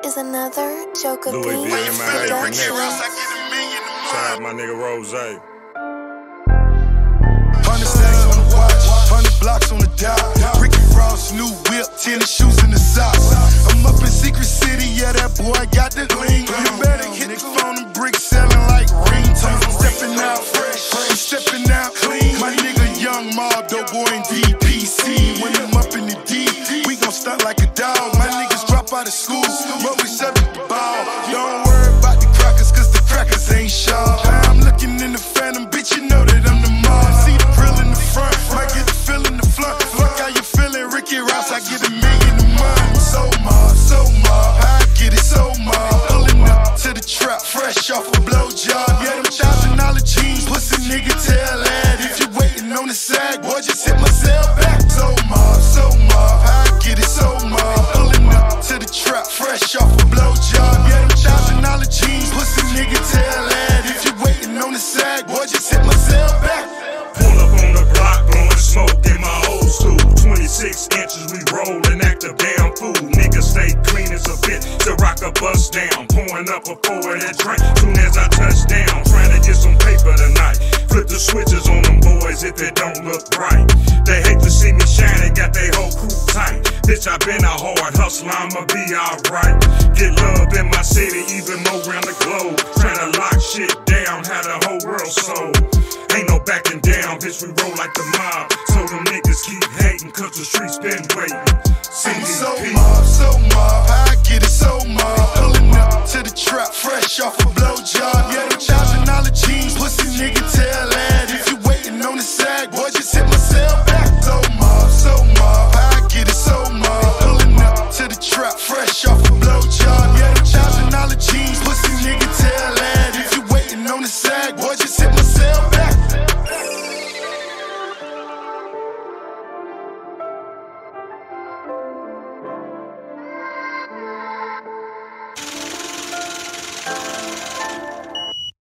is another Joka Beatz production. Shout out my nigga Rozay. 100 stacks on the watch, 100 blocks on the dot. Ricky Ross, new whip, tennis shoes in the socks. I'm up in Secret City, yeah, that boy got the gleam. You better hit the phone and brick selling like ringtones. I'm stepping out fresh, I'm stepping out clean. My nigga Young Mob, dope boy in DPC. When I'm up in the D, we gon' stunt like a dog. My niggas drop out of school, but we subject to ball. Don't worry about the crackers, cause the crackers ain't sharp. I'm looking in the phantom, bitch, you know that I'm the mob. See the grill in the front, might get the feel in the front. Fuck how you feeling, Ricky Ross, I get $1 million a month. So mob, I get it so mob. Pulling up to the trap, fresh off a blowjob. Yeah, them $1,000 jeans, pussy nigga tell that. If you waiting on the sag, boy, just hit myself back. So mob, I get it so mob. Pulling up to the trap, fresh off a blowjob. Yeah, them $1,000 jeans, pussy nigga tell that. If you waiting on the sag, boy, just hit myself back. Pull up on the block, blowing smoke in my old school. 26 inches, we roll and act a damn fool. Niggas stay clean as a bitch to rock a bus down. Pouring up a forward and drink soon as I touch down. Trying to get some paper tonight. Flip the switches on them boys if it don't look right. They hate to see me shining, got they whole crew tight. Bitch, I been a hard hustler, I'ma be alright. Get love in my city, even more around the globe. Trying to lock shit down, how the whole world sold. Ain't no backing down, bitch, we roll like the mob. So them niggas keep hating, cause the streets been waiting.